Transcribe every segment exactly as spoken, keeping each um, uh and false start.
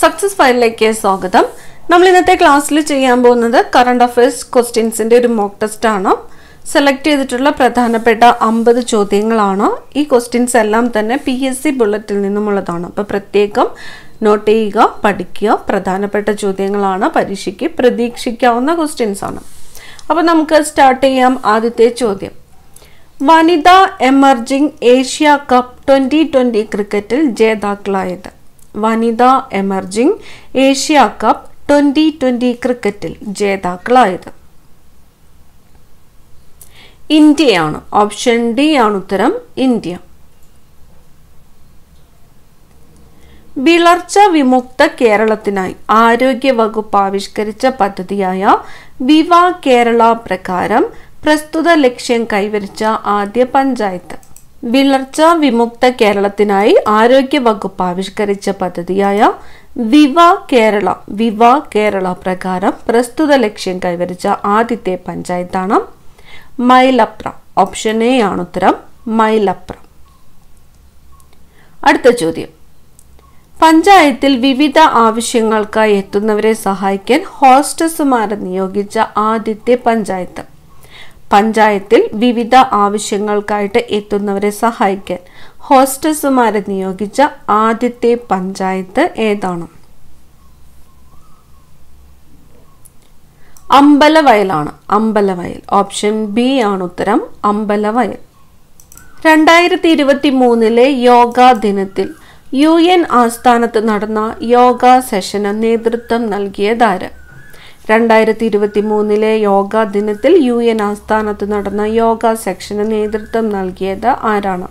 Success ഫയലിലേക്ക് സ്വാഗതം. നമ്മൾ ഇന്നത്തെ ക്ലാസ്സിൽ ചെയ്യാൻ പോകുന്നത് കറണ്ട് അഫയേഴ്സ് ക്വസ്റ്റ്യൻസിന്റെ ഒരു മോക്ക് ടെസ്റ്റ് ആണ്. സെലക്ട് ചെയ്തിട്ടുള്ള പ്രധാനപ്പെട്ട അമ്പത് ചോദ്യങ്ങളാണ്. ഈ ക്വസ്റ്റ്യൻസ് എല്ലാം തന്നെ പി എസ് സി ബുള്ളറ്റിൽ നിന്നുമുള്ളതാണ്. അപ്പോൾ പ്രത്യേകം നോട്ട് ചെയ്യുക, പഠിക്കുക. പ്രധാനപ്പെട്ട ചോദ്യങ്ങളാണ്, പരീക്ഷയ്ക്ക് പ്രതീക്ഷിക്കാവുന്ന ക്വസ്റ്റ്യൻസ് ആണ്. അപ്പോൾ നമുക്ക് സ്റ്റാർട്ട് ചെയ്യാം. ആദ്യത്തെ ചോദ്യം, വനിതാ emerging Asia cup twenty twenty ക്രിക്കറ്റിൽ ജേതാക്കളായത്. വനിതാ emerging Asia cup twenty twenty ക്രിക്കറ്റിൽ ജേതാക്കളായത് ഇന്ത്യയാണ്. ഓപ്ഷൻ ഡി ആണ് ഉത്തരം, ഇന്ത്യ. വിളർച്ച വിമുക്ത കേരളത്തിനായി ആരോഗ്യ വകുപ്പ് ആവിഷ്കരിച്ച പദ്ധതിയായ വിവ കേരള പ്രകാരം പ്രസ്തുത ലക്ഷ്യം കൈവരിച്ച ആദ്യ പഞ്ചായത്ത്. വിളർച്ച വിമുക്ത കേരളത്തിനായി ആരോഗ്യ വകുപ്പ് ആവിഷ്കരിച്ച പദ്ധതിയായ വിവ കേരള വിവ കേരള പ്രകാരം പ്രസ്തുത ലക്ഷ്യം കൈവരിച്ച ആദ്യത്തെ പഞ്ചായത്താണ് മൈലപ്ര. ഓപ്ഷൻ എ ആണ് ഉത്തരം, മൈലപ്ര. അടുത്ത ചോദ്യം, പഞ്ചായത്തിൽ വിവിധ ആവശ്യങ്ങൾക്കായി എത്തുന്നവരെ സഹായിക്കാൻ ഹോസ്റ്റസുമാരെ നിയോഗിച്ച ആദ്യത്തെ പഞ്ചായത്ത്. പഞ്ചായത്തിൽ വിവിധ ആവശ്യങ്ങൾക്കായിട്ട് എത്തുന്നവരെ സഹായിക്കാൻ ഹോസ്റ്റസുമാരെ നിയോഗിച്ച ആദ്യത്തെ പഞ്ചായത്ത് ഏതാണ്? അമ്പലവയലാണ്. അമ്പലവയൽ. ഓപ്ഷൻ ബി ആണ് ഉത്തരം, അമ്പലവയൽ. രണ്ടായിരത്തി ഇരുപത്തി മൂന്നിലെ യോഗാ ദിനത്തിൽ യു എൻ ആസ്ഥാനത്ത് നടന്ന യോഗ സെഷന് നേതൃത്വം നൽകിയതാര്? രണ്ടായിരത്തി ഇരുപത്തി മൂന്നിലെ യോഗാ ദിനത്തിൽ യു എൻ ആസ്ഥാനത്ത് നടന്ന യോഗ സെക്ഷന് നേതൃത്വം നൽകിയത് ആരാണ്?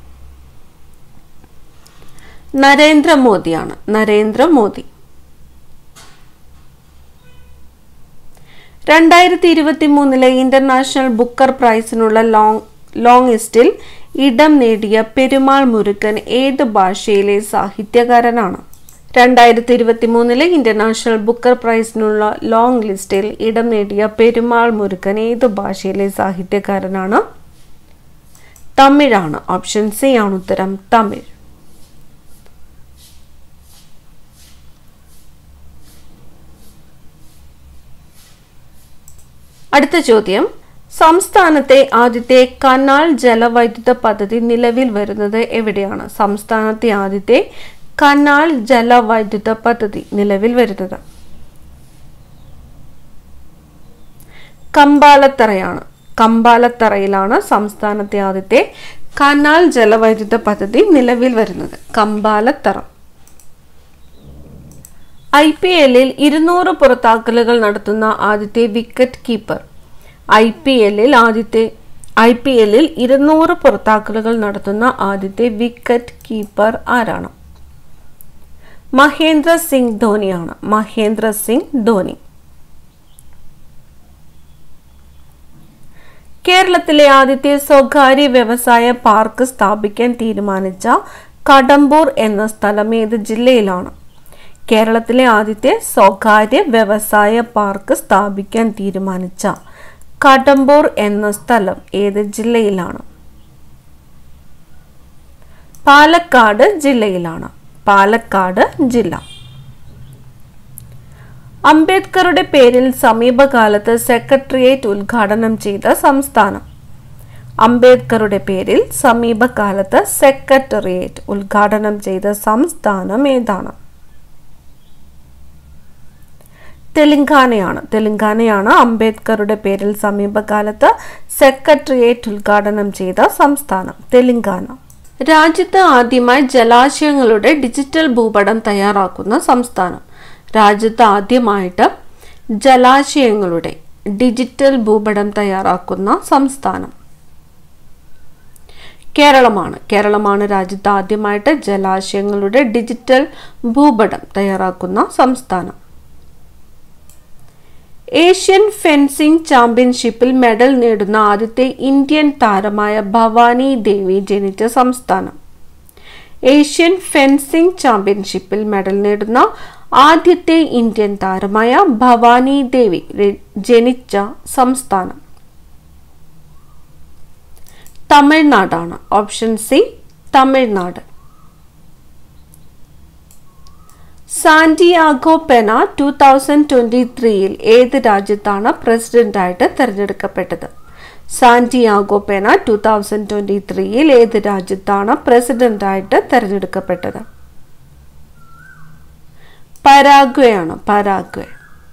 നരേന്ദ്രമോദിയാണ്. നരേന്ദ്രമോദി. രണ്ടായിരത്തി ഇരുപത്തി മൂന്നിലെ ഇന്റർനാഷണൽ ബുക്കർ പ്രൈസിനുള്ള ലോങ് ലോങ് ലിസ്റ്റിൽ ഇടം നേടിയ പെരുമാൾ മുരുകൻ ഏത് ഭാഷയിലെ സാഹിത്യകാരനാണ്? രണ്ടായിരത്തി ഇരുപത്തി മൂന്നിലെ ഇന്റർനാഷണൽ ബുക്കർ പ്രൈസിനുള്ള ലോങ് ലിസ്റ്റിൽ ഇടം നേടിയ പെരുമാൾ മുരുകൻ ഏത് ഭാഷയിലെ സാഹിത്യകാരനാണ്? തമിഴാണ്. ഓപ്ഷൻ സി ആണ് ഉത്തരം, തമിഴ്. അടുത്ത ചോദ്യം, സംസ്ഥാനത്തെ ആദ്യത്തെ കനാൽ ജലവൈദ്യുത പദ്ധതി നിലവിൽ വരുന്നത് എവിടെയാണ്? സംസ്ഥാനത്തെ ആദ്യത്തെ കനാൽ ജലവൈദ്യുത പദ്ധതി നിലവിൽ വരുന്നത് കമ്പാലത്തറയാണ്. കമ്പാലത്തറയിലാണ് സംസ്ഥാനത്തെ ആദ്യത്തെ കനാൽ ജലവൈദ്യുത പദ്ധതി നിലവിൽ വരുന്നത്. കമ്പാലത്തറ. ഐ പി എല്ലിൽ ഇരുന്നൂറ് പുറത്താക്കലുകൾ നടത്തുന്ന ആദ്യത്തെ വിക്കറ്റ് കീപ്പർ. ഐ പി എല്ലിൽ ആദ്യത്തെ ഐ പി എല്ലിൽ ഇരുന്നൂറ് പുറത്താക്കലുകൾ നടത്തുന്ന ആദ്യത്തെ വിക്കറ്റ് കീപ്പർ ആരാണ്? മഹേന്ദ്ര സിംഗ് ധോണിയാണ്. മഹേന്ദ്ര സിംഗ് ധോണി. കേരളത്തിലെ ആദ്യത്തെ സ്വകാര്യ വ്യവസായ പാർക്ക് സ്ഥാപിക്കാൻ തീരുമാനിച്ച കടമ്പൂർ എന്ന സ്ഥലം ഏത് ജില്ലയിലാണ്? കേരളത്തിലെ ആദ്യത്തെ സ്വകാര്യ വ്യവസായ പാർക്ക് സ്ഥാപിക്കാൻ തീരുമാനിച്ച കടമ്പൂർ എന്ന സ്ഥലം ഏത് ജില്ലയിലാണ്? പാലക്കാട് ജില്ലയിലാണ്. പാലക്കാട് ജില്ല. അംബേദ്കറുടെ പേരിൽ സമീപകാലത്ത് സെക്രട്ടേറിയറ്റ് ഉദ്ഘാടനം ചെയ്ത സംസ്ഥാനം. അംബേദ്കറുടെ പേരിൽ സമീപകാലത്ത് സെക്രട്ടേറിയറ്റ് ഉദ്ഘാടനം ചെയ്ത സംസ്ഥാനം ഏതാണ്? തെലങ്കാനയാണ്. തെലങ്കാനയാണ് അംബേദ്കറുടെ പേരിൽ സമീപകാലത്ത് സെക്രട്ടേറിയറ്റ് ഉദ്ഘാടനം ചെയ്ത സംസ്ഥാനം. തെലങ്കാന. രാജ്യത്ത് ആദ്യമായി ജലാശയങ്ങളുടെ ഡിജിറ്റൽ ഭൂപടം തയ്യാറാക്കുന്ന സംസ്ഥാനം. രാജ്യത്ത് ആദ്യമായിട്ട് ജലാശയങ്ങളുടെ ഡിജിറ്റൽ ഭൂപടം തയ്യാറാക്കുന്ന സംസ്ഥാനം കേരളമാണ്. കേരളമാണ് രാജ്യത്ത് ആദ്യമായിട്ട് ജലാശയങ്ങളുടെ ഡിജിറ്റൽ ഭൂപടം തയ്യാറാക്കുന്ന സംസ്ഥാനം. ഏഷ്യൻ ഫെൻസിംഗ് ചാമ്പ്യൻഷിപ്പിൽ മെഡൽ നേടുന്ന ആദ്യത്തെ ഇന്ത്യൻ താരമായ ഭവാനി ദേവി ജനിച്ച സംസ്ഥാനം. ഏഷ്യൻ ഫെൻസിംഗ് ചാമ്പ്യൻഷിപ്പിൽ മെഡൽ നേടുന്ന ആദ്യത്തെ ഇന്ത്യൻ താരമായ ഭവാനി ദേവി ജനിച്ച സംസ്ഥാനം തമിഴ്നാടാണ്. Option C, Tamil Nadu. Santiago പെന two thousand twenty ത്രീയിൽ ഏത് രാജ്യത്താണ് പ്രസിഡന്റായിട്ട് തിരഞ്ഞെടുക്കപ്പെട്ടത്? സാന്റിയാഗോ പെന ടു തൗസൻഡ് ട്വന്റി ത്രീയിൽ ഏത് രാജ്യത്താണ് പ്രസിഡന്റായിട്ട് തിരഞ്ഞെടുക്കപ്പെട്ടത്? പരാഗ്വേ ആണ്, പരാഗ്വേ.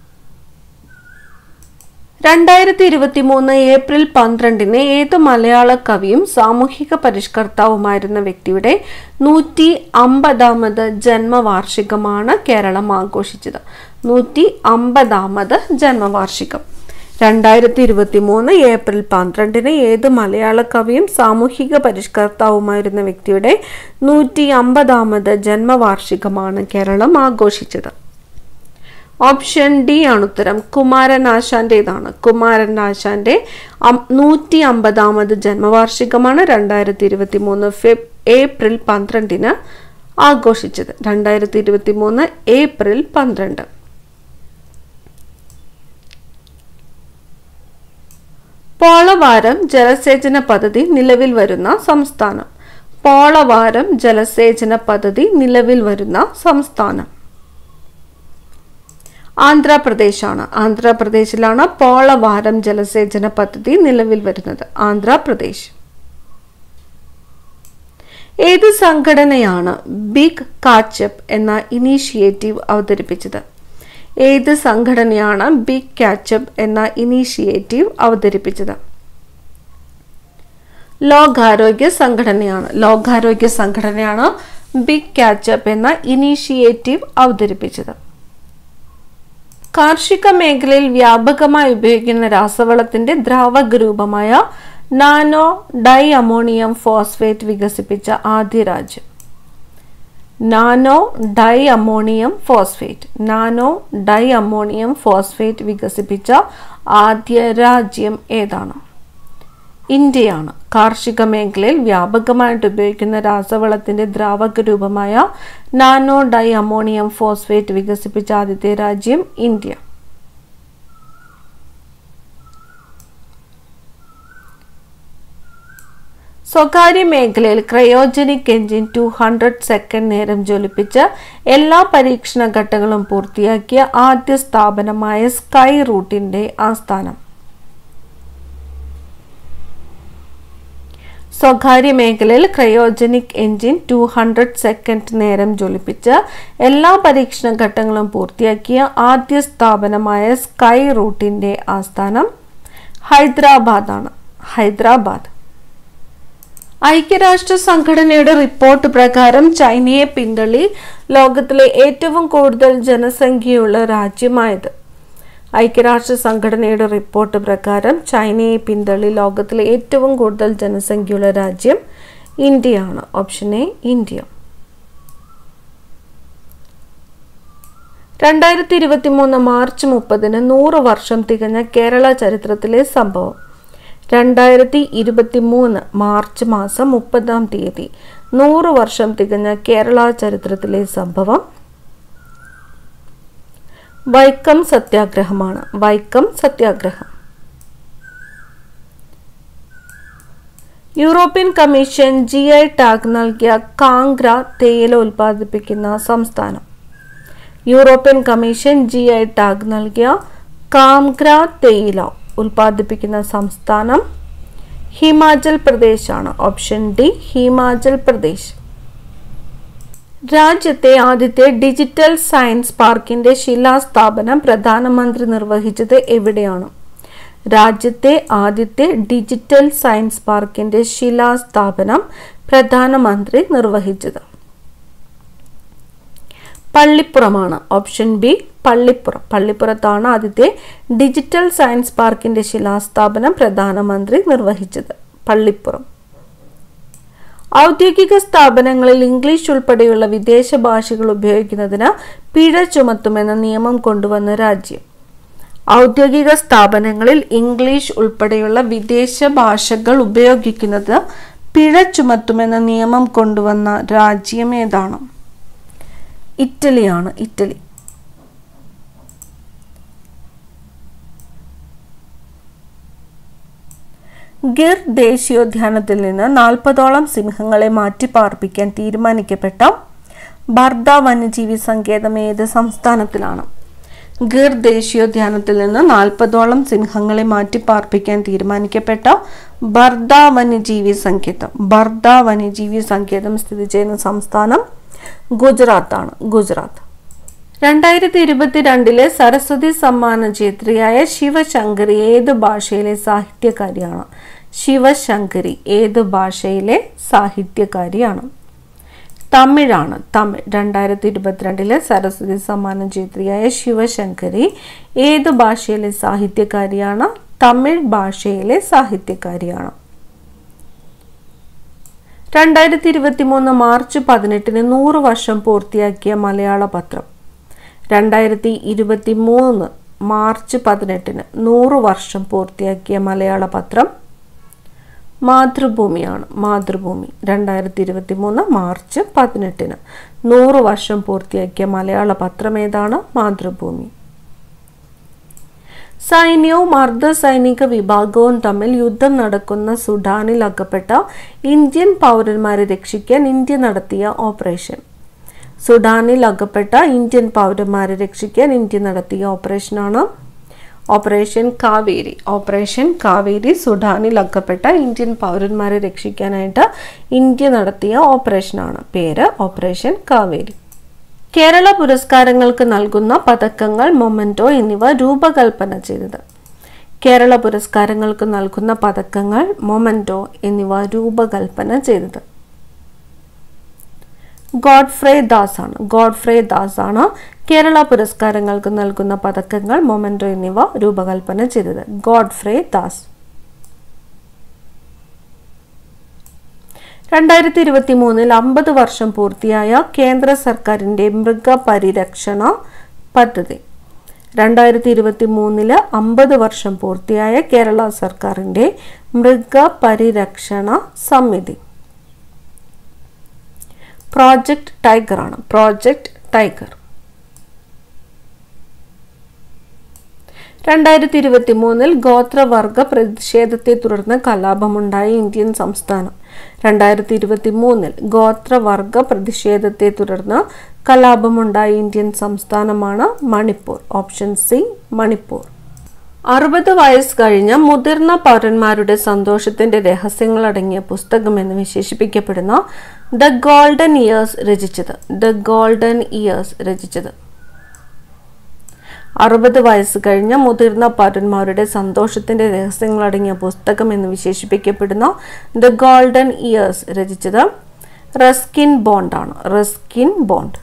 രണ്ടായിരത്തി ഇരുപത്തി മൂന്ന് ഏപ്രിൽ പന്ത്രണ്ടിന് ഏത് മലയാള കവിയും സാമൂഹിക പരിഷ്കർത്താവുമായിരുന്ന വ്യക്തിയുടെ നൂറ്റി അമ്പതാമത് ജന്മവാർഷികമാണ് കേരളം ആഘോഷിച്ചത്? നൂറ്റി അമ്പതാമത് ജന്മവാർഷികം. രണ്ടായിരത്തി ഇരുപത്തി മൂന്ന് ഏപ്രിൽ പന്ത്രണ്ടിന് ഏത് മലയാള കവിയും സാമൂഹിക പരിഷ്കർത്താവുമായിരുന്ന വ്യക്തിയുടെ നൂറ്റി അമ്പതാമത് ജന്മവാർഷികമാണ് കേരളം ആഘോഷിച്ചത്? ഓപ്ഷൻ ഡി ആണ് ഉത്തരം. കുമാരനാശാന്റേതാണ്. കുമാരനാശാന്റെ നൂറ്റി അമ്പതാമത് ജന്മവാർഷികമാണ് രണ്ടായിരത്തി ഇരുപത്തി മൂന്ന് ഫെബ് ഏപ്രിൽ പന്ത്രണ്ടിന് ആഘോഷിച്ചത്. രണ്ടായിരത്തി ഇരുപത്തി മൂന്ന് ഏപ്രിൽ പന്ത്രണ്ട്. പോളവാരം ജലസേചന പദ്ധതി നിലവിൽ വരുന്ന സംസ്ഥാനം? പോളവാരം ജലസേചന പദ്ധതി നിലവിൽ വരുന്ന സംസ്ഥാനം ആന്ധ്രാപ്രദേശാണ്. ആന്ധ്രാപ്രദേശിലാണ് പോളവാരം ജലസേചന പദ്ധതി നിലവിൽ വരുന്നത്. ആന്ധ്രാപ്രദേശ്. ഏത് സംഘടനയാണ് ബിഗ് കാച്ചപ്പ് എന്ന ഇനീഷ്യേറ്റീവ് അവതരിപ്പിച്ചത്? ഏത് സംഘടനയാണ് ബിഗ് കാച്ചപ്പ് എന്ന ഇനീഷ്യേറ്റീവ് അവതരിപ്പിച്ചത്? ലോകാരോഗ്യ സംഘടനയാണ്. ലോകാരോഗ്യ സംഘടനയാണ് ബിഗ് കാച്ചപ്പ് എന്ന ഇനീഷ്യേറ്റീവ് അവതരിപ്പിച്ചത്. കാർഷിക മേഖലയിൽ വ്യാപകമായി ഉപയോഗിക്കുന്ന രാസവളത്തിന്റെ ദ്രാവക രൂപമായ നാനോ ഡൈ അമോണിയം ഫോസ്ഫേറ്റ് വികസിപ്പിച്ച ആദ്യ രാജ്യം? Nano di ammonium phosphate nano di ammonium phosphate വികസിപ്പിച്ച ആദ്യ രാജ്യം ഏതാണ്? ഇന്ത്യയാണ്. കാർഷിക മേഖലയിൽ വ്യാപകമായിട്ട് ഉപയോഗിക്കുന്ന രാസവളത്തിന്റെ ദ്രാവക രൂപമായ നാനോ ഡൈ അമോണിയം ഫോസ്ഫേറ്റ് വികസിപ്പിച്ച ആദ്യത്തെ രാജ്യം ഇന്ത്യ. സ്വകാര്യ മേഖലയിൽ cryogenic engine two hundred second നേരം ജ്വലിപ്പിച്ച് എല്ലാ പരീക്ഷണ ഘട്ടങ്ങളും പൂർത്തിയാക്കിയ ആദ്യ സ്ഥാപനമായ സ്കൈ റൂട്ടിന്റെ ആസ്ഥാനം? സ്വകാര്യ മേഖലയിൽ cryogenic engine two hundred second നേരം ജ്വലിപ്പിച്ച് എല്ലാ പരീക്ഷണ ഘട്ടങ്ങളും പൂർത്തിയാക്കിയ ആദ്യ സ്ഥാപനമായ സ്കൈ റൂട്ടിന്റെ ആസ്ഥാനം ഹൈദരാബാദാണ്. ഹൈദരാബാദ്. ഐക്യരാഷ്ട്ര സംഘടനയുടെ റിപ്പോർട്ട് പ്രകാരം ചൈനയെ പിന്തള്ളി ലോകത്തിലെ ഏറ്റവും കൂടുതൽ ജനസംഖ്യയുള്ള രാജ്യമായത്? ഐക്യരാഷ്ട്ര സംഘടനയുടെ റിപ്പോർട്ട് പ്രകാരം ചൈനയെ പിന്തള്ളി ലോകത്തിലെ ഏറ്റവും കൂടുതൽ ജനസംഖ്യയുള്ള രാജ്യം ഇന്ത്യയാണ്. Option A India. രണ്ടായിരത്തി ഇരുപത്തി മൂന്ന് മാർച്ച് മുപ്പതിന് നൂറ് വർഷം തികഞ്ഞ കേരള ചരിത്രത്തിലെ സംഭവം? രണ്ടായിരത്തി ഇരുപത്തി മൂന്ന് മാർച്ച് മാസം മുപ്പതാം തീയതി നൂറ് വർഷം തികഞ്ഞ കേരള ചരിത്രത്തിലെ സംഭവം വൈക്കം സത്യാഗ്രഹമാണ്. Vaikom Satyagraha. European commission G I tag നൽകിയ കാംഗ്ര തേയില ഉൽപ്പാദിപ്പിക്കുന്ന സംസ്ഥാനം? European commission G I tag നൽകിയ കാംഗ്ര തേയില ഉൽപ്പാദിപ്പിക്കുന്ന സംസ്ഥാനം ഹിമാചൽ പ്രദേശ് ആണ്. Option D Himachal Pradesh. രാജ്യത്തെ ആദ്യത്തെ ഡിജിറ്റൽ സയൻസ് പാർക്കിന്റെ ശിലാസ്ഥാപനം പ്രധാനമന്ത്രി നിർവഹിച്ചത് എവിടെയാണ്? രാജ്യത്തെ ആദ്യത്തെ ഡിജിറ്റൽ സയൻസ് പാർക്കിന്റെ ശിലാസ്ഥാപനം പ്രധാനമന്ത്രി നിർവഹിച്ചത് പള്ളിപ്പുറമാണ്. Option B Pallippuram. പള്ളിപ്പുറത്താണ് ആദ്യത്തെ ഡിജിറ്റൽ സയൻസ് പാർക്കിന്റെ ശിലാസ്ഥാപനം പ്രധാനമന്ത്രി നിർവഹിച്ചത്. പള്ളിപ്പുറം. ഔദ്യോഗിക സ്ഥാപനങ്ങളിൽ ഇംഗ്ലീഷ് ഉൾപ്പെടെയുള്ള വിദേശ ഭാഷകൾ ഉപയോഗിക്കുന്നതിന് പിഴ ചുമത്തുമെന്ന നിയമം കൊണ്ടുവന്ന രാജ്യം? ഔദ്യോഗിക സ്ഥാപനങ്ങളിൽ ഇംഗ്ലീഷ് ഉൾപ്പെടെയുള്ള വിദേശ ഭാഷകൾ ഉപയോഗിക്കുന്നത് പിഴ ചുമത്തുമെന്ന നിയമം കൊണ്ടുവന്ന രാജ്യം ഏതാണ്? ഇറ്റലിയാണ്. ഇറ്റലി. ഗിർ ദേശീയോദ്യാനത്തിൽ നിന്ന് നാൽപ്പതോളം സിംഹങ്ങളെ മാറ്റിപ്പാർപ്പിക്കാൻ തീരുമാനിക്കപ്പെട്ട ബർദ വന്യജീവി സങ്കേതം ഏത് സംസ്ഥാനത്തിലാണ്? ഗിർ ദേശീയോദ്യാനത്തിൽ നിന്ന് നാൽപ്പതോളം സിംഹങ്ങളെ മാറ്റി പാർപ്പിക്കാൻ തീരുമാനിക്കപ്പെട്ട ബർദ വന്യജീവി സങ്കേതം ബർദ വന്യജീവി സങ്കേതം സ്ഥിതി ചെയ്യുന്ന സംസ്ഥാനം ഗുജറാത്താണ്. ഗുജറാത്ത്. രണ്ടായിരത്തി ഇരുപത്തിരണ്ടിലെ സരസ്വതി സമ്മാന ജേത്രിയായ ശിവശങ്കരി ഏത് ഭാഷയിലെ സാഹിത്യകാരിയാണ്? ശിവശങ്കരി ഏത് ഭാഷയിലെ സാഹിത്യകാരിയാണ്? തമിഴാണ്. തമിഴ്. രണ്ടായിരത്തി ഇരുപത്തിരണ്ടിലെ സരസ്വതി സമ്മാന ജേത്രിയായ ശിവശങ്കരി ഏത് ഭാഷയിലെ സാഹിത്യകാരിയാണ്? തമിഴ് ഭാഷയിലെ സാഹിത്യകാരിയാണ്. രണ്ടായിരത്തി ഇരുപത്തി മൂന്ന് മാർച്ച് പതിനെട്ടിന് നൂറ് വർഷം പൂർത്തിയാക്കിയ മലയാള പത്രം. രണ്ടായിരത്തി ഇരുപത്തി മൂന്ന് മാർച്ച് പതിനെട്ടിന് നൂറ് വർഷം പൂർത്തിയാക്കിയ മലയാള പത്രം മാതൃഭൂമിയാണ്. മാതൃഭൂമി. രണ്ടായിരത്തി ഇരുപത്തി മൂന്ന് മാർച്ച് പതിനെട്ടിന് നൂറ് വർഷം പൂർത്തിയാക്കിയ മലയാള പത്രം ഏതാണ്? മാതൃഭൂമി. സൈന്യവും അർദ്ധ സൈനിക വിഭാഗവും തമ്മിൽ യുദ്ധം നടക്കുന്ന സുഡാനിൽ അകപ്പെട്ട ഇന്ത്യൻ പൗരന്മാരെ രക്ഷിക്കാൻ ഇന്ത്യ നടത്തിയ ഓപ്പറേഷൻ. സുഡാനിൽ അകപ്പെട്ട ഇന്ത്യൻ പൗരന്മാരെ രക്ഷിക്കാൻ ഇന്ത്യ നടത്തിയ ഓപ്പറേഷനാണ് ഓപ്പറേഷൻ കാവേരി. ഓപ്പറേഷൻ കാവേരി സുഡാനിൽ അകപ്പെട്ട ഇന്ത്യൻ പൗരന്മാരെ രക്ഷിക്കാനായിട്ട് ഇന്ത്യ നടത്തിയ ഓപ്പറേഷനാണ്. പേര് ഓപ്പറേഷൻ കാവേരി. കേരള പുരസ്കാരങ്ങൾക്ക് നൽകുന്ന പതക്കങ്ങൾ, മൊമെന്റോ എന്നിവ രൂപകൽപ്പന ചെയ്തത്. കേരള പുരസ്കാരങ്ങൾക്ക് നൽകുന്ന പതക്കങ്ങൾ, മൊമെന്റോ എന്നിവ രൂപകൽപ്പന ചെയ്തത് ഗോഡ്ഫ്രേ ദാസ് ആണ്. ഗോഡ്ഫ്രേ ദാസ് ആണ് കേരള പുരസ്കാരങ്ങൾക്ക് നൽകുന്ന പതക്കങ്ങൾ, മൊമെന്റോ എന്നിവ രൂപകൽപ്പന ചെയ്തത്. ഗോഡ്ഫ്രേ ദാസ്. രണ്ടായിരത്തി ഇരുപത്തി മൂന്നിൽ അമ്പത് വർഷം പൂർത്തിയായ കേന്ദ്ര സർക്കാരിന്റെ മൃഗപരിരക്ഷണ പദ്ധതി. രണ്ടായിരത്തി ഇരുപത്തി മൂന്നില് അമ്പത് വർഷം പൂർത്തിയായ കേരള സർക്കാരിന്റെ മൃഗപരിരക്ഷണ സമിതി പ്രോജക്ട് ടൈഗർ ആണ്. Project tiger. രണ്ടായിരത്തി ഇരുപത്തി മൂന്നിൽ ഗോത്രവർഗ പ്രതിഷേധത്തെ തുടർന്ന് കലാപമുണ്ടായ ഇന്ത്യൻ സംസ്ഥാനം. രണ്ടായിരത്തി ഇരുപത്തി മൂന്നിൽ ഗോത്രവർഗ പ്രതിഷേധത്തെ തുടർന്ന് കലാപമുണ്ടായ ഇന്ത്യൻ സംസ്ഥാനമാണ് മണിപ്പൂർ. Option C Manipur. അറുപത് വയസ്സ് കഴിഞ്ഞ മുതിർന്ന പൗരന്മാരുടെ സന്തോഷത്തിന്റെ രഹസ്യങ്ങൾ അടങ്ങിയ പുസ്തകം എന്ന് വിശേഷിപ്പിക്കപ്പെടുന്ന ദ ഗോൾഡൻ ഇയേഴ്സ് രചിച്ചത്. ദ ഗോൾഡൻ ഇയേഴ്സ് രചിച്ചത് അറുപത് വയസ്സ് കഴിഞ്ഞ മുതിർന്ന പൗരന്മാരുടെ സന്തോഷത്തിന്റെ രഹസ്യങ്ങൾ അടങ്ങിയ പുസ്തകം എന്ന് വിശേഷിപ്പിക്കപ്പെടുന്ന ദ ഗോൾഡൻ ഇയേഴ്സ് രചിച്ചത് റസ്കിൻ ബോണ്ട് ആണ്. Ruskin Bond.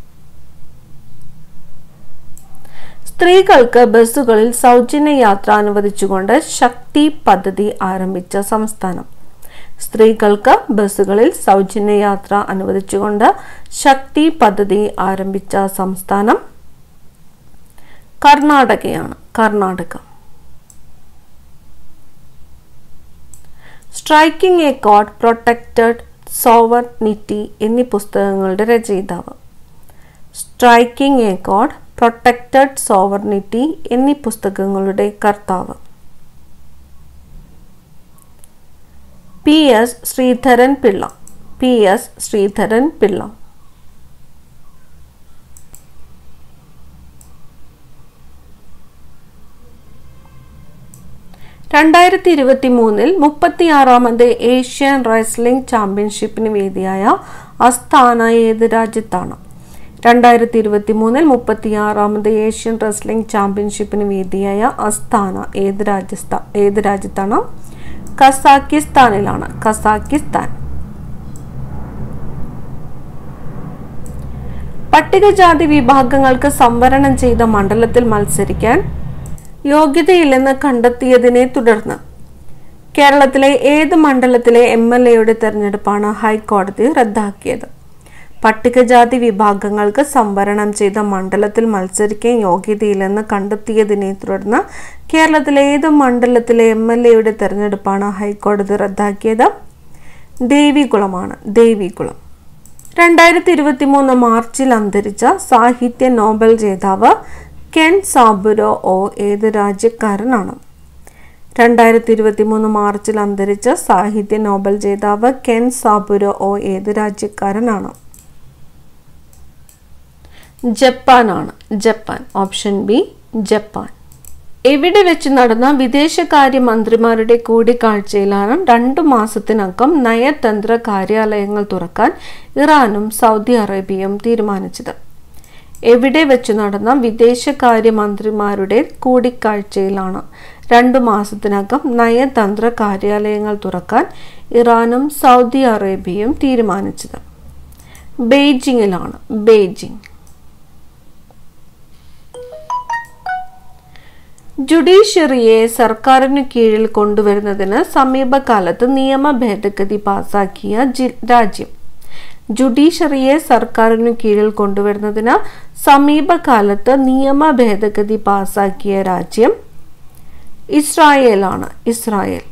സ്ത്രീകൾക്ക് ബസ്സുകളിൽ സൗജന്യ യാത്ര അനുവദിച്ചുകൊണ്ട് ശക്തി പദ്ധതി ആരംഭിച്ച സംസ്ഥാനം. സ്ത്രീകൾക്ക് ബസ്സുകളിൽ സൗജന്യ യാത്ര അനുവദിച്ചുകൊണ്ട് ശക്തി പദ്ധതി ആരംഭിച്ച സംസ്ഥാനം കർണാടകയാണ്. Karnataka. Striking a code, protected sovereignty എന്നീ പുസ്തകങ്ങളുടെ രചയിതാവ്. Striking a code, protected sovereignty എന്നീ പുസ്തകങ്ങളുടെ കർത്താവ് P S Sreedharan Pillai. P S Sreedharan Pillai. രണ്ടായിരത്തി ഇരുപത്തി മൂന്നിൽ മുപ്പത്തിയാറാമത് ഏഷ്യൻ റെസ്ലിംഗ് ചാമ്പ്യൻഷിപ്പിന് വേദിയായ അസ്താന ഏത് രാജ്യത്താണ്? രണ്ടായിരത്തി ഇരുപത്തി മൂന്നിൽ മുപ്പത്തിയാറാമത് ഏഷ്യൻ റെസ്ലിംഗ് ചാമ്പ്യൻഷിപ്പിന് വേദിയായ അസ്താന ഏത് രാജ്യസ്ഥാ ഏത് രാജ്യത്താണ്? കസാക്കിസ്ഥാനിലാണ്. കസാക്കിസ്ഥാൻ. പട്ടികജാതി വിഭാഗങ്ങൾക്ക് സംവരണം ചെയ്ത മണ്ഡലത്തിൽ മത്സരിക്കാൻ യോഗ്യതയില്ലെന്ന് കണ്ടെത്തിയതിനെ തുടർന്ന് കേരളത്തിലെ ഏത് മണ്ഡലത്തിലെ എം എൽ എയുടെ തെരഞ്ഞെടുപ്പാണ് ഹൈക്കോടതി റദ്ദാക്കിയത്? പട്ടികജാതി വിഭാഗങ്ങൾക്ക് സംവരണം ചെയ്ത മണ്ഡലത്തിൽ മത്സരിക്കാൻ യോഗ്യതയില്ലെന്ന് കണ്ടെത്തിയതിനെ തുടർന്ന് കേരളത്തിലെ ഏത് മണ്ഡലത്തിലെ എം എൽ എയുടെ തെരഞ്ഞെടുപ്പാണ് ഹൈക്കോടതി റദ്ദാക്കിയത്? ദേവികുളമാണ്. ദേവികുളം. രണ്ടായിരത്തി ഇരുപത്തി മൂന്ന് മാർച്ചിൽ അന്തരിച്ച സാഹിത്യ നോബൽ ജേതാവ് കെൻ സാബുരോ ഓ ഏത് രാജ്യക്കാരനാണ്? രണ്ടായിരത്തി ഇരുപത്തി മൂന്ന് മാർച്ചിൽ അന്തരിച്ച സാഹിത്യ നോബൽ ജേതാവ് കെൻ സാബുരോ ഓ ഏത് രാജ്യക്കാരനാണ്? ജപ്പാനാണ്. ജപ്പാൻ. Option B Japan. എവിടെ വെച്ച് നടന്ന വിദേശകാര്യ മന്ത്രിമാരുടെ കൂടിക്കാഴ്ചയിലാണ് രണ്ടു മാസത്തിനകം നയതന്ത്ര കാര്യാലയങ്ങൾ തുറക്കാൻ ഇറാനും സൗദി അറേബ്യയും തീരുമാനിച്ചത്? എവിടെ വെച്ച് നടന്ന വിദേശകാര്യ മന്ത്രിമാരുടെ കൂടിക്കാഴ്ചയിലാണ് രണ്ടു മാസത്തിനകം നയതന്ത്ര കാര്യാലയങ്ങൾ തുറക്കാൻ ഇറാനും സൗദി അറേബ്യയും തീരുമാനിച്ചത്? ബെയ്ജിങ്ങിലാണ്. ബെയ്ജിങ്. ജുഡീഷ്യറിയെ സർക്കാരിനു കീഴിൽ കൊണ്ടുവരുന്നതിന് സമീപകാലത്ത് നിയമ ഭേദഗതി പാസാക്കിയ രാജ്യം? ജുഡീഷ്യറിയെ സർക്കാരിനു കീഴിൽ കൊണ്ടുവരുന്നതിന് സമീപകാലത്ത് നിയമ ഭേദഗതി പാസാക്കിയ രാജ്യം ഇസ്രായേലാണ്. ഇസ്രായേൽ.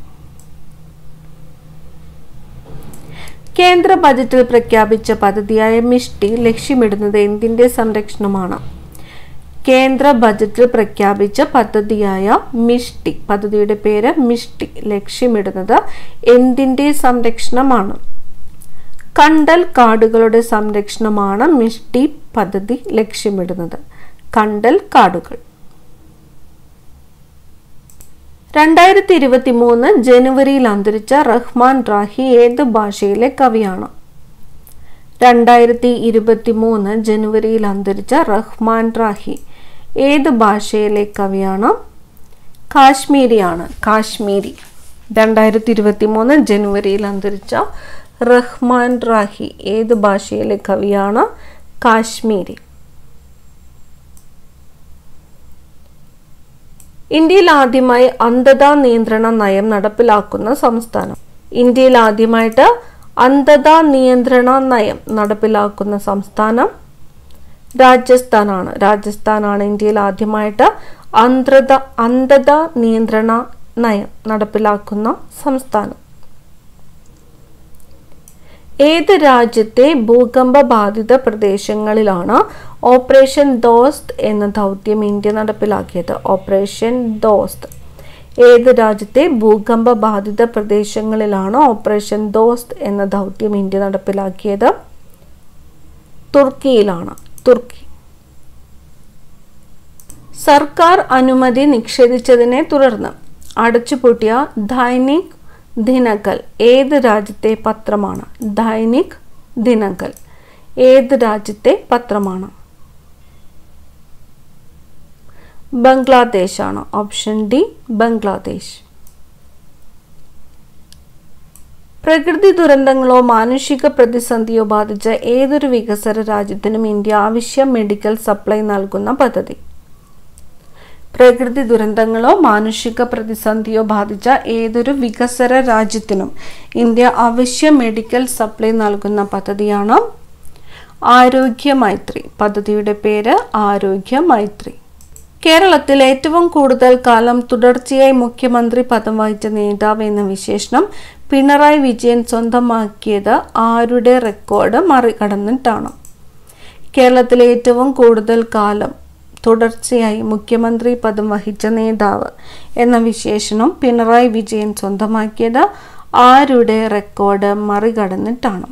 കേന്ദ്ര ബജറ്റിൽ പ്രഖ്യാപിച്ച പദ്ധതിയായ മിഷ്ടി ലക്ഷ്യമിടുന്നത് എന്തിന്റെ സംരക്ഷണമാണ്? കേന്ദ്ര ബജറ്റിൽ പ്രഖ്യാപിച്ച പദ്ധതിയായ മിഷ്ടി, പദ്ധതിയുടെ പേര് മിഷ്ടി, ലക്ഷ്യമിടുന്നത് എന്തിന്റെ സംരക്ഷണമാണ്? കണ്ടൽ കാടുകളുടെ സംരക്ഷണമാണ് മിഷ്ടി പദ്ധതി ലക്ഷ്യമിടുന്നത്. കണ്ടൽ കാടുകൾ. രണ്ടായിരത്തി ഇരുപത്തി മൂന്ന് ജനുവരിയിൽ അന്തരിച്ച റഹ്മാൻ റാഹി ഏത് ഭാഷയിലെ കവിയാണ്? രണ്ടായിരത്തി ഇരുപത്തി മൂന്ന് ജനുവരിയിൽ അന്തരിച്ച റഹ്മാൻ റാഹി ഏത് ഭാഷയിലെ കവിയാണ്? കാശ്മീരിയാണ്. കാശ്മീരി. രണ്ടായിരത്തി ഇരുപത്തി മൂന്ന് ജനുവരിയിൽ അന്തരിച്ച റഹ്മാൻ റാഹി ഏത് ഭാഷയിലെ കവിയാണ്? കാശ്മീരി. ഇന്ത്യയിൽ ആദ്യമായി അന്ധതാ നിയന്ത്രണ നയം നടപ്പിലാക്കുന്ന സംസ്ഥാനം? ഇന്ത്യയിൽ ആദ്യമായിട്ട് അന്ധതാ നിയന്ത്രണ നയം നടപ്പിലാക്കുന്ന സംസ്ഥാനം രാജസ്ഥാനാണ്. രാജസ്ഥാനാണ് ഇന്ത്യയിൽ ആദ്യമായിട്ട് അന്ധത അന്ധതാ നിയന്ത്രണ നയം നടപ്പിലാക്കുന്ന സംസ്ഥാനം. ഏത് രാജ്യത്തെ ഭൂകമ്പ ബാധിത പ്രദേശങ്ങളിലാണ് ഓപ്പറേഷൻ ദോസ്ത് എന്ന ദൗത്യം ഇന്ത്യ നടപ്പിലാക്കിയത്? ഓപ്പറേഷൻ ദോസ്ത്. ഏത് രാജ്യത്തെ ഭൂകമ്പ ബാധിത പ്രദേശങ്ങളിലാണ് ഓപ്പറേഷൻ ദോസ്ത് എന്ന ദൗത്യം ഇന്ത്യ നടപ്പിലാക്കിയത്? തുർക്കിയിലാണ്. തുർക്കി. സർക്കാർ അനുമതി നിഷേധിച്ചതിനെ തുടർന്ന് അടച്ചുപൂട്ടിയ ദൈനിക് ദിനകൽ ഏത് രാജ്യത്തെ പത്രമാണ്? ദൈനിക് ദിനകൽ ഏത് രാജ്യത്തെ പത്രമാണ്? ബംഗ്ലാദേശാണ്. Option D Bangladesh. പ്രകൃതി ദുരന്തങ്ങളോ മാനുഷിക പ്രതിസന്ധിയോ ബാധിച്ച ഏതൊരു വികസ്വര രാജ്യത്തിനും ഇന്ത്യ അവശ്യ മെഡിക്കൽ സപ്ലൈ നൽകുന്ന പദ്ധതി? പ്രകൃതി ദുരന്തങ്ങളോ മാനുഷിക പ്രതിസന്ധിയോ ബാധിച്ച ഏതൊരു വികസ്വര രാജ്യത്തിനും ഇന്ത്യ അവശ്യ മെഡിക്കൽ സപ്ലൈ നൽകുന്ന പദ്ധതിയാണ് ആരോഗ്യ മൈത്രി. പദ്ധതിയുടെ പേര് ആരോഗ്യ മൈത്രി. കേരളത്തിൽ ഏറ്റവും കൂടുതൽ കാലം തുടർച്ചയായി മുഖ്യമന്ത്രി പദം വഹിച്ച നേതാവ് എന്ന വിശേഷണം പിണറായി വിജയൻ സ്വന്തമാക്കിയത് ആരുടെ റെക്കോർഡ് മറികടന്നിട്ടാണ്? കേരളത്തിലെ ഏറ്റവും കൂടുതൽ കാലം തുടർച്ചയായി മുഖ്യമന്ത്രി പദം വഹിച്ച നേതാവ് എന്ന വിശേഷണം പിണറായി വിജയൻ സ്വന്തമാക്കിയത് ആരുടെ റെക്കോർഡ് മറികടന്നിട്ടാണ്?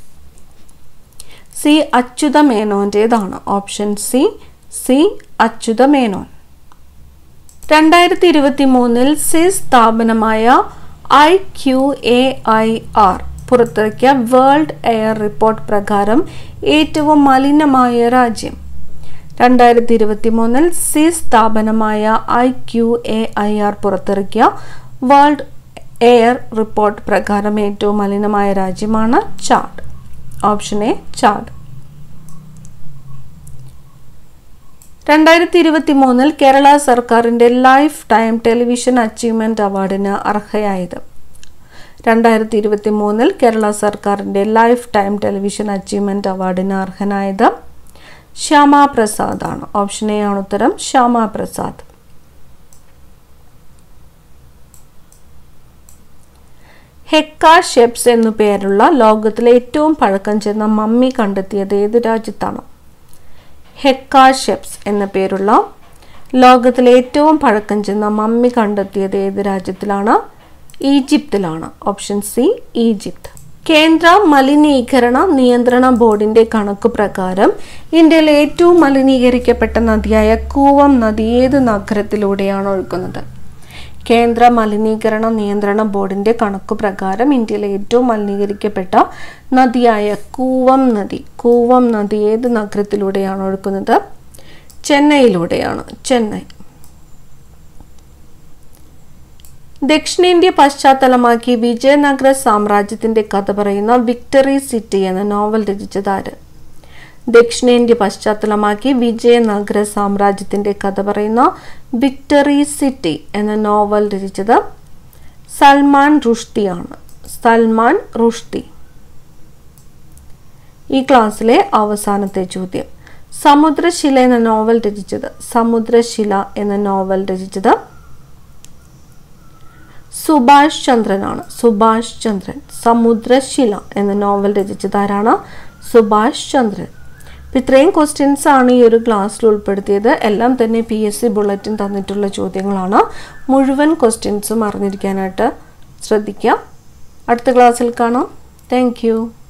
സി അച്യുത മേനോന്റേതാണ്. Option C C Achutha Menon. രണ്ടായിരത്തി ഇരുപത്തി മൂന്നിൽ സിസ് സ്ഥാപനമായ I Q A I R പുറത്തിറക്കിയ വേൾഡ് എയർ റിപ്പോർട്ട് പ്രകാരം ഏറ്റവും മലിനമായ രാജ്യം? രണ്ടായിരത്തി ഇരുപത്തി മൂന്നിൽ സിസ് സ്ഥാപനമായ I Q A I R പുറത്തിറക്കിയ വേൾഡ് എയർ റിപ്പോർട്ട് പ്രകാരം ഏറ്റവും മലിനമായ രാജ്യമാണ് ചാഡ്. Option A Chad. രണ്ടായിരത്തി ഇരുപത്തി മൂന്നിൽ കേരള സർക്കാരിന്റെ ലൈഫ് ടൈം ടെലിവിഷൻ അച്ചീവ്മെന്റ് അവാർഡിന് അർഹയായത്? രണ്ടായിരത്തി ഇരുപത്തി മൂന്നിൽ കേരള സർക്കാരിന്റെ ലൈഫ് ടൈം ടെലിവിഷൻ അച്ചീവ്മെന്റ് അവാർഡിന് അർഹനായത് ശ്യാമ പ്രസാദ് ആണ്. ഓപ്ഷൻ എ ആണ് ഉത്തരം. ശ്യാമ പ്രസാദ്. ഹെക്ക ഷെപ്സ് എന്നു പേരുള്ള ലോകത്തിലെ ഏറ്റവും പഴക്കം ചെന്ന മമ്മി കണ്ടെത്തിയത് ഏത് രാജ്യത്താണ്? ഹെക്ക ഷെപ്സ് എന്ന പേരുള്ള ലോകത്തിലെ ഏറ്റവും പഴക്കം ചെന്ന മമ്മി കണ്ടെത്തിയത് ഏത് രാജ്യത്തിലാണ്? ഈജിപ്തിലാണ്. Option C Egypt. കേന്ദ്ര മലിനീകരണ നിയന്ത്രണ ബോർഡിന്റെ കണക്ക് പ്രകാരം ഇന്ത്യയിലെ ഏറ്റവും മലിനീകരിക്കപ്പെട്ട നദിയായ കൂവം നദി ഏത് നഗരത്തിലൂടെയാണ് ഒഴുകുന്നത്? കേന്ദ്ര മലിനീകരണ നിയന്ത്രണ ബോർഡിന്റെ കണക്ക് പ്രകാരം ഇന്ത്യയിലെ ഏറ്റവും മലിനീകരിക്കപ്പെട്ട നദിയായ കൂവം നദി കൂവം നദി ഏത് നഗരത്തിലൂടെയാണ് ഒഴുകുന്നത്? ചെന്നൈയിലൂടെയാണ്. ചെന്നൈ. ദക്ഷിണേന്ത്യ പശ്ചാത്തലമാക്കി വിജയനഗര സാമ്രാജ്യത്തിന്റെ കഥ പറയുന്ന വിക്ടറി സിറ്റി എന്ന നോവൽ രചിച്ചത് ആര്? ദക്ഷിണേന്ത്യ പശ്ചാത്തലമാക്കി വിജയനഗര സാമ്രാജ്യത്തിന്റെ കഥ പറയുന്ന വിക്ടറി സിറ്റി എന്ന നോവൽ രചിച്ചത് സൽമാൻ റുഷ്ദിയാണ്. സൽമാൻ റുഷ്ദി. ഈ ക്ലാസ്സിലെ അവസാനത്തെ ചോദ്യം. സമുദ്രശില എന്ന നോവൽ രചിച്ചത് സമുദ്രശില എന്ന നോവൽ രചിച്ചത് സുഭാഷ് ചന്ദ്രനാണ്. സുഭാഷ് ചന്ദ്രൻ. സമുദ്രശില എന്ന നോവൽ രചിച്ചത് ആരാണ്? സുഭാഷ് ചന്ദ്രൻ. ഇത്രയും ക്വസ്റ്റ്യൻസ് ആണ് ഈ ഒരു ക്ലാസ്സിൽ ഉൾപ്പെടുത്തിയത്. എല്ലാം തന്നെ പി എസ് സി ബുള്ളറ്റിൻ തന്നിട്ടുള്ള ചോദ്യങ്ങളാണ്. മുഴുവൻ ക്വസ്റ്റ്യൻസും അറിഞ്ഞിരിക്കാനായിട്ട് ശ്രദ്ധിക്കുക. അടുത്ത ക്ലാസ്സിൽ കാണാം. Thank U.